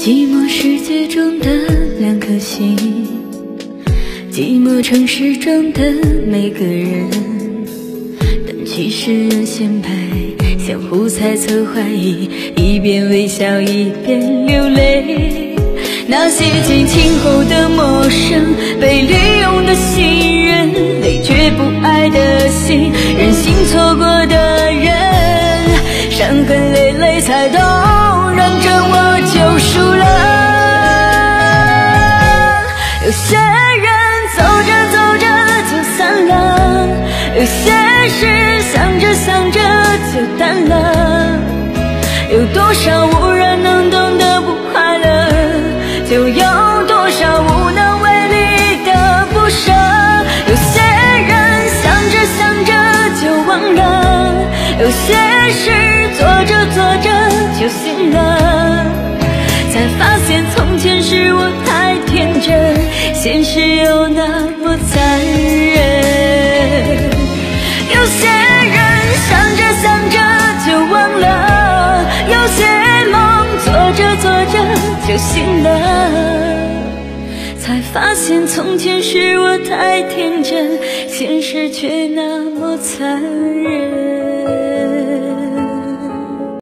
寂寞世界中的两颗心，寂寞城市中的每个人，但其实人先排，相互猜测怀疑，一边微笑一边流泪。那些激情后的陌生，被利用的信任，累却不爱的心，任性错过的人，伤痕累累才懂，认真我就输了。有些人走着走着就散了，有些事想着想着就淡了，有多少无人能懂得不快乐，就有多少无能为力的不舍。有些人想着想着就忘了，有些事做着做着就醒了，才发现从前是我太天真，现实又那么残忍。有些人想着想着就忘了，有些梦做着做着就醒了，才发现从前是我太天真，现实却那么残忍。